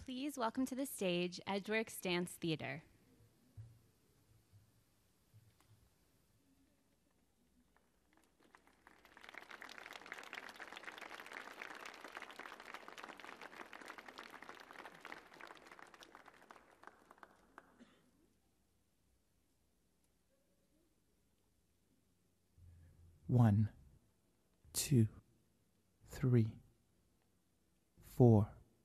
Please welcome to the stage Edgeworks Dance Theater. One, two, three, four.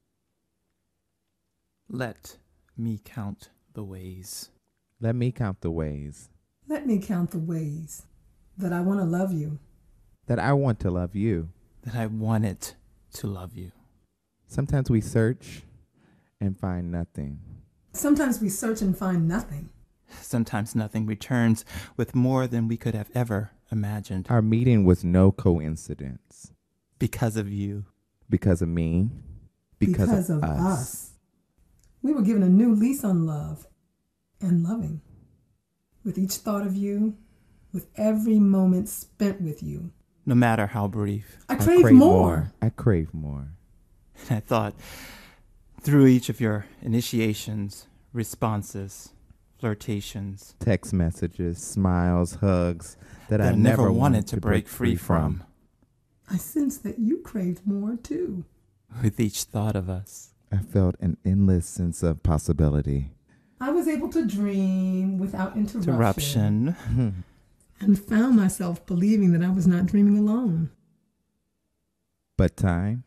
Let me count the ways. Let me count the ways Let me count the ways that I want to love you. that I want to love you. That I wanted to love you. Sometimes we search and find nothing. Sometimes we search and find nothing. Sometimes nothing returns with more than we could have ever imagined. Our meeting was no coincidence. Because of you. Because of me. Because of us. We were given a new lease on love and loving. With each thought of you, with every moment spent with you. No matter how brief. I crave more. I crave more. And I thought, through each of your initiations, responses, flirtations, Text messages, smiles, hugs that I I never wanted to break free from. I sense that you craved more too. With each thought of us. I felt an endless sense of possibility. I was able to dream without interruption. And found myself believing that I was not dreaming alone. But time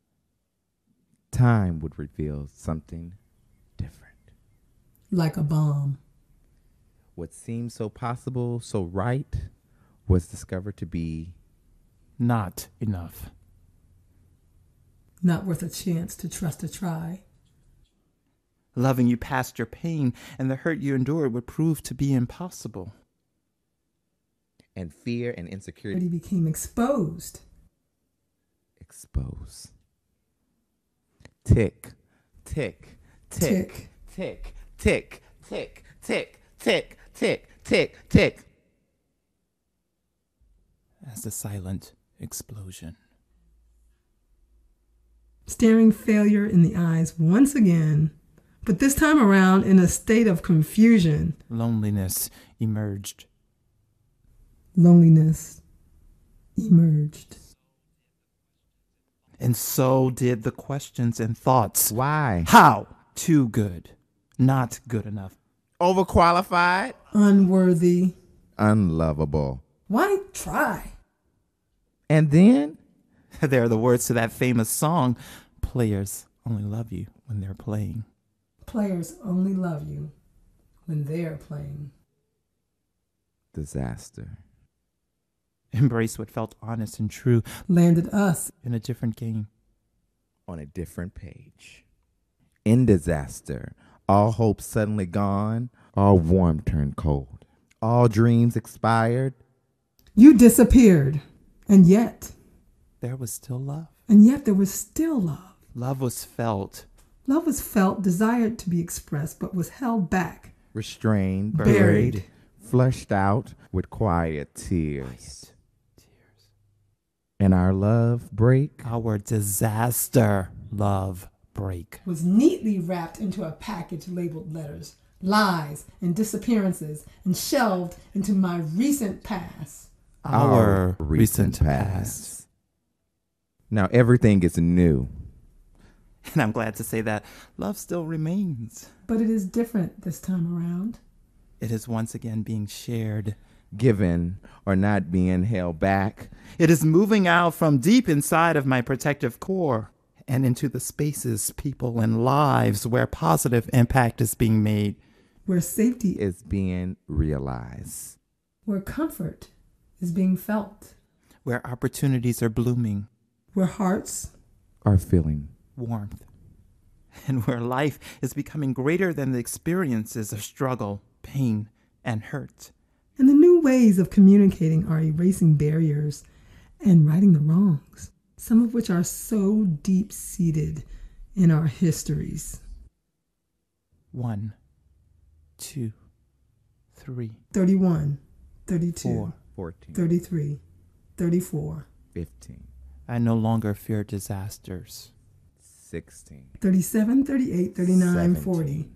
would reveal something different. Like a bomb. What seemed so possible, so right, was discovered to be Not enough. Not worth a chance to trust a try. Loving you past your pain and the hurt you endured would prove to be impossible. and fear and But insecurity he became exposed. expose. Tick, tick, tick, Tick. tick, tick, tick, tick, tick, tick, tick, tick. As the silent explosion. Staring failure in the eyes once again, but this time around in a state of confusion. Loneliness emerged. Loneliness emerged. And so did the questions and thoughts. Why? How? Too good. Not good enough. Overqualified? Unworthy. Unlovable. Why try? And then There are the words to that famous song, players only love you when they're playing. Players only love you when they're playing. disaster. Embrace what felt honest and true Landed us. in a different game. On a different page. In disaster, all hope suddenly gone, all warmth turned cold, all dreams expired. You disappeared. And yet There was still love. there was still love. Love was felt. Love was felt, desired to be expressed, but was held back. Restrained, Buried. flushed out with quiet tears. And our love break Our disaster love break. Was neatly wrapped into a package labeled letters, lies, and disappearances, and shelved into my recent past. Our recent past. Now everything is new. And I'm glad to say that love still remains. But it is different this time around. It is once again being shared. Given or not being held back. It is moving out from deep inside of my protective core and into the spaces, people, and lives where positive impact is being made. Where safety Is being realized. where comfort is being felt. Where opportunities are blooming. Where hearts Are feeling. Warmth. And where life is becoming greater than the experiences of struggle, pain, and hurt. and the new ways of communicating are erasing barriers and righting the wrongs, some of which are so deep-seated in our histories. 1, 2, 3, 31, 32, 4. 14. 33, 34. 15. I no longer fear disasters. 16, 37, 38, 39, 40. 17,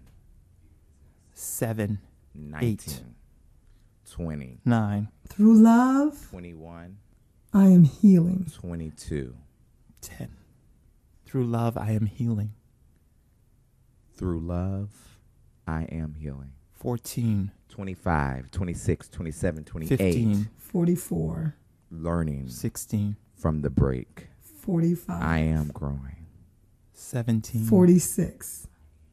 7, 19, 20, 9, Through love, 21, I am healing. 22. 10. Through love, I am healing. Through love, I am healing. 14, 25, 26, 27, 28. 15, 44, Learning 16, from the break. 45, I am growing. 17, 46,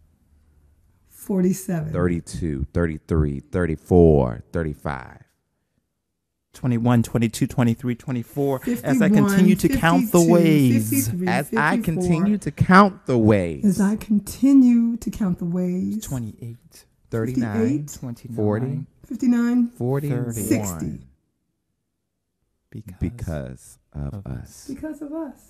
47, 32, 33, 34, 35. 21, 22, 23, 24. 51, As I continue to count the 52, ways. 53, As I 54. continue to count the ways. As I continue to count the ways. 28, 39, 29, 40, 59, 41. 60. Because of of us. Because of us.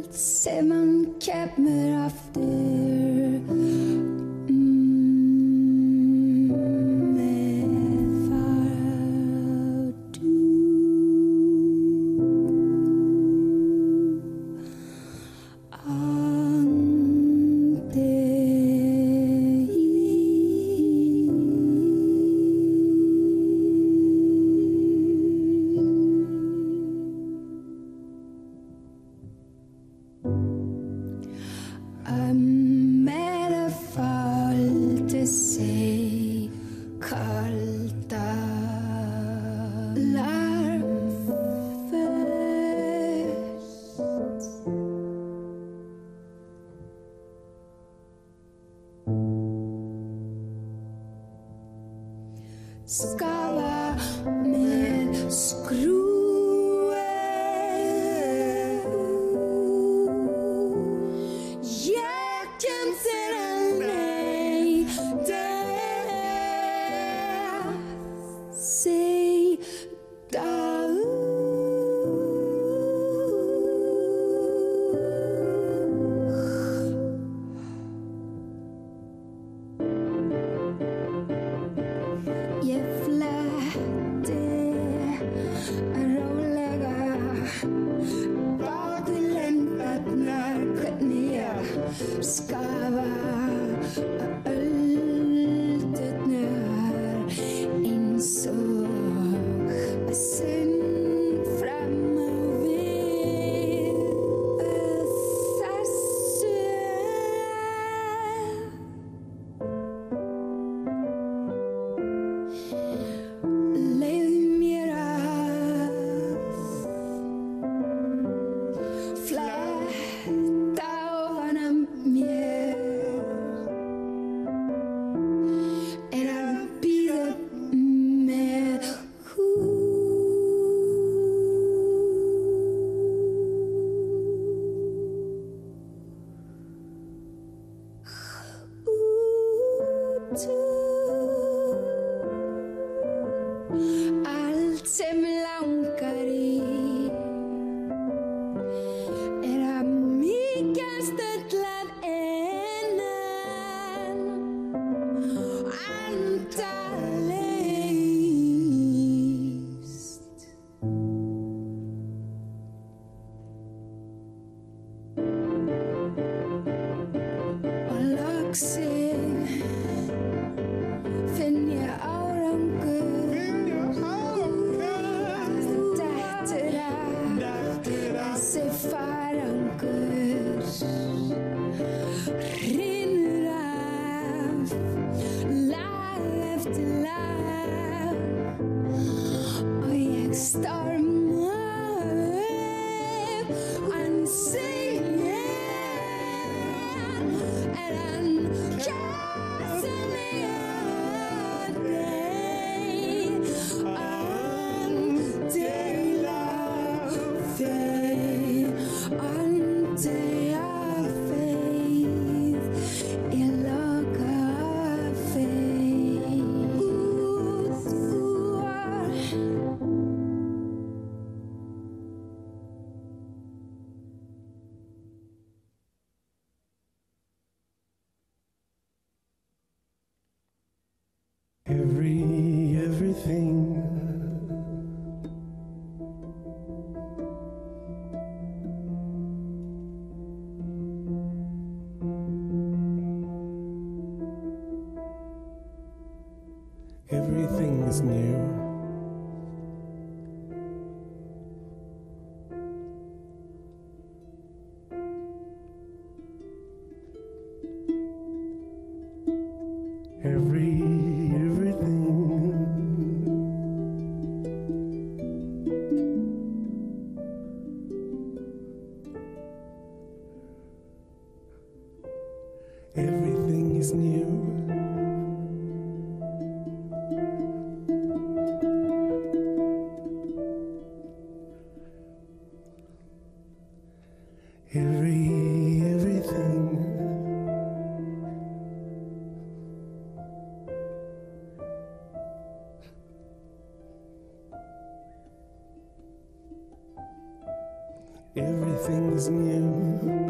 Se man kommer after med far du skava med skruer. Jeg kjenner deg der, se deg Jeg flätte roliga baklämpat ner skava öltet ner insåg synd framåt sasse Allt som lankar i era mycket stödlad änden antalist och laxing finn jag árangur Þessi farangur rinnur af lag eftir lag og ég storma upp hann segir hann kæsir mig að þig hann deila þig until our faith in loka faith. Everything everything is new. Everything Everything's new.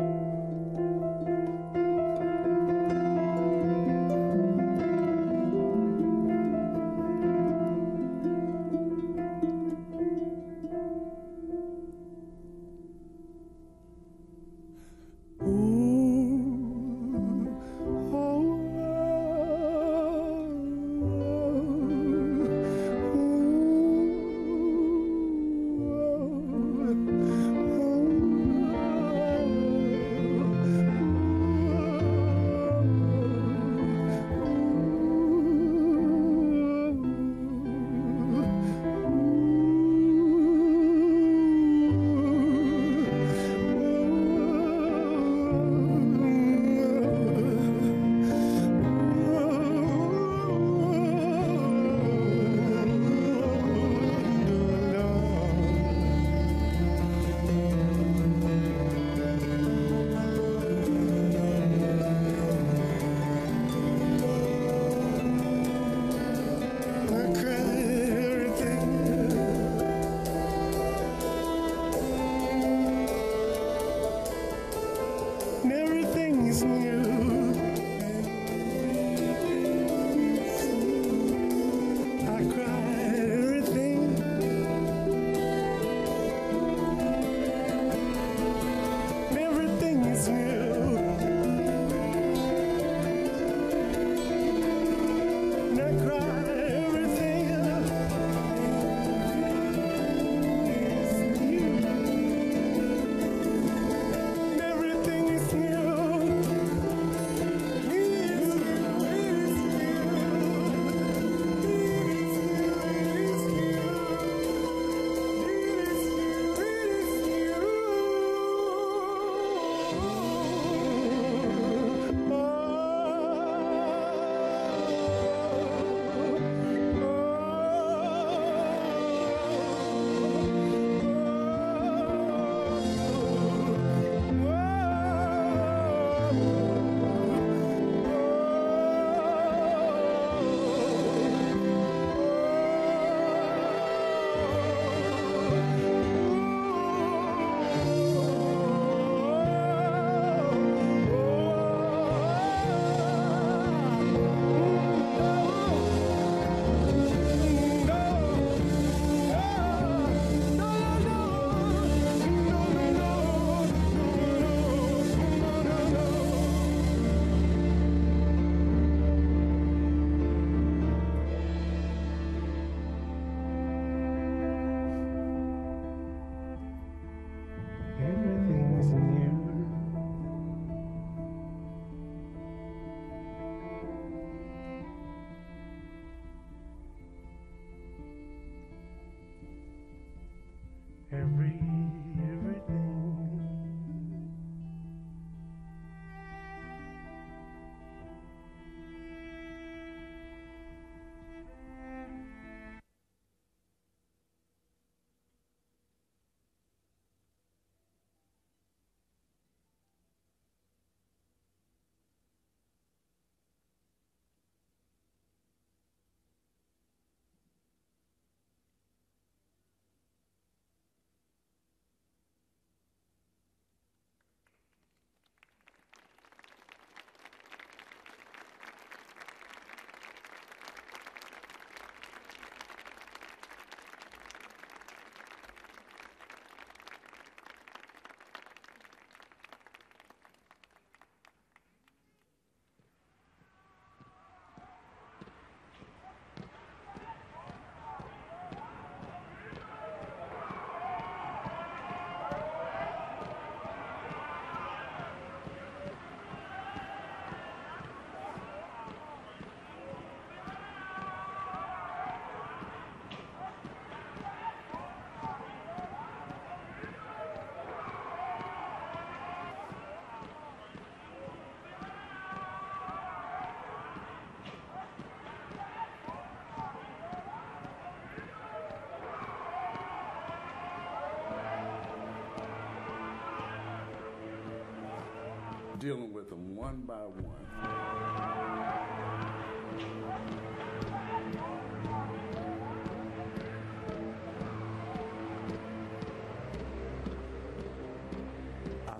Dealing with them one by one.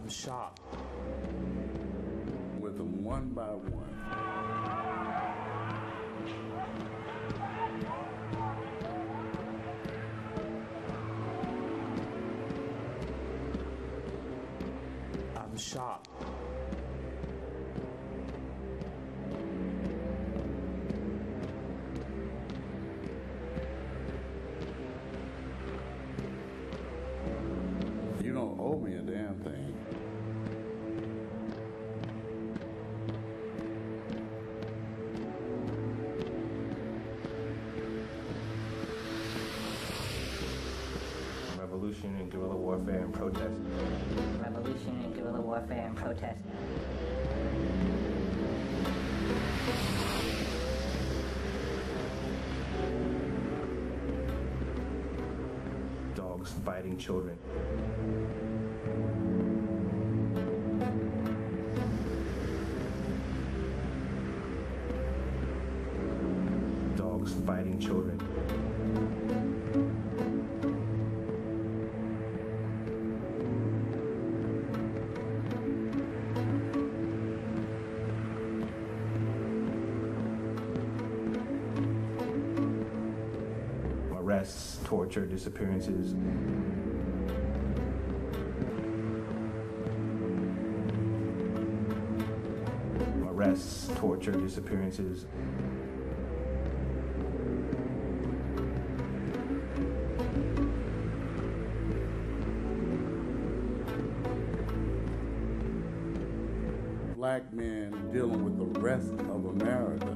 shocked with them one by one. I'm shocked. You don't owe me a damn thing. Revolution and guerrilla warfare and protest. Revolution and guerrilla warfare and protest. Dogs biting children. Dogs biting children. Arrests, torture, disappearances. Arrests, torture, disappearances. Black men dealing with the rest of America.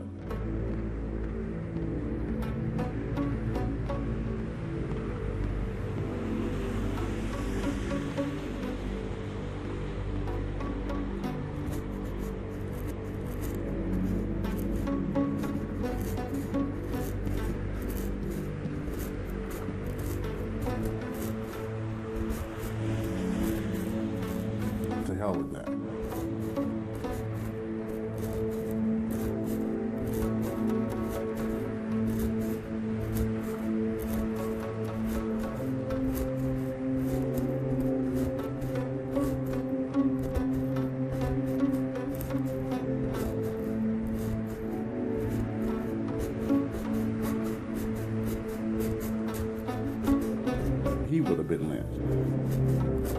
To hell with that. He would have been lynched.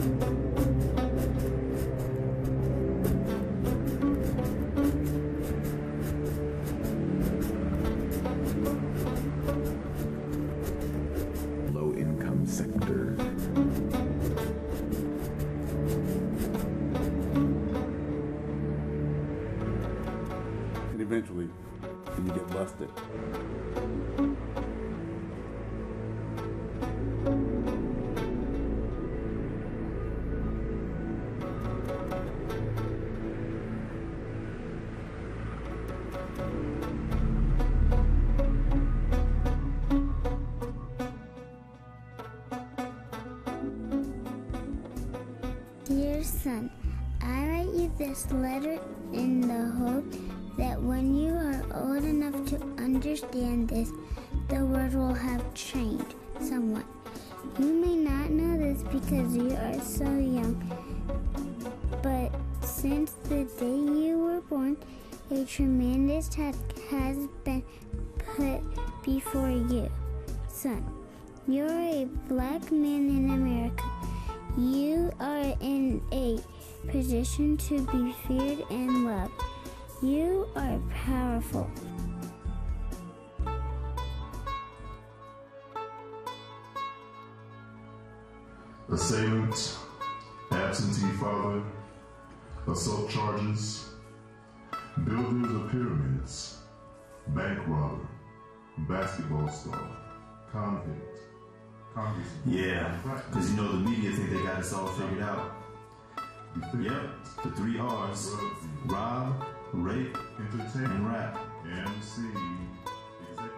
Low-income sector. And eventually, you get busted. Dear son, I write you this letter in the hope that when you are old enough to understand this, the world will have changed somewhat. You may not know this because you are so young, but since the day you were born, a tremendous task has been put before you. Son, you're a black man in America. You are in a position to be feared and loved. You are powerful. Assailant, absentee father, assault charges, builders of pyramids, bank robber, basketball star, convict. Yeah, because you know the media think they got us all figured out. Yep, the 3 R's: rob, rape, and rap. MC, executive.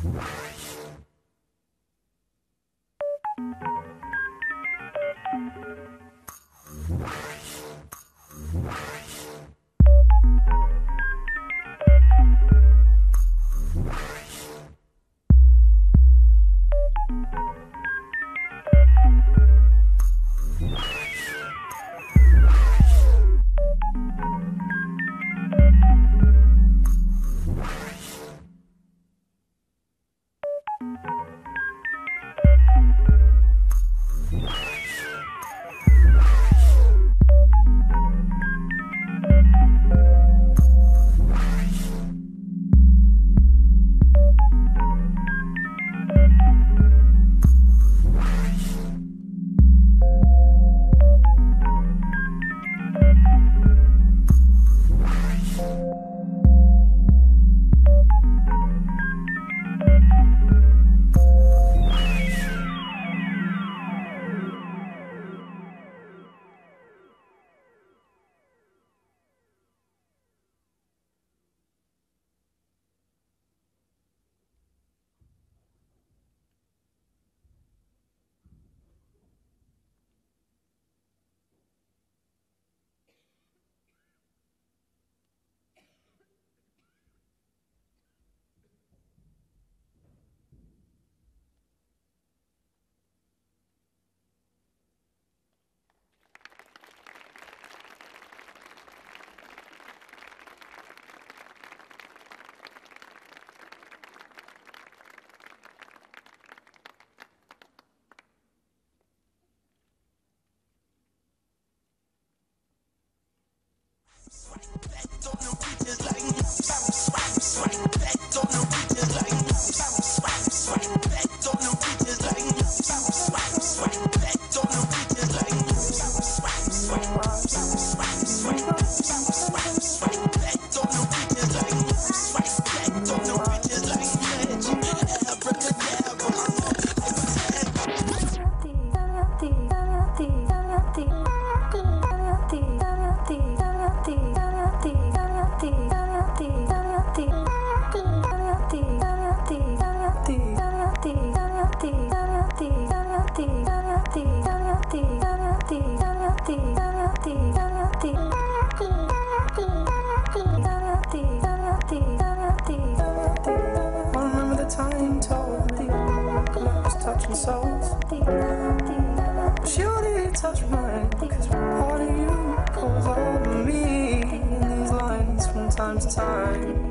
Remember the time you told me love was touching souls. But you didn't touch mine, cause part of you goes over me in these lines from time to time.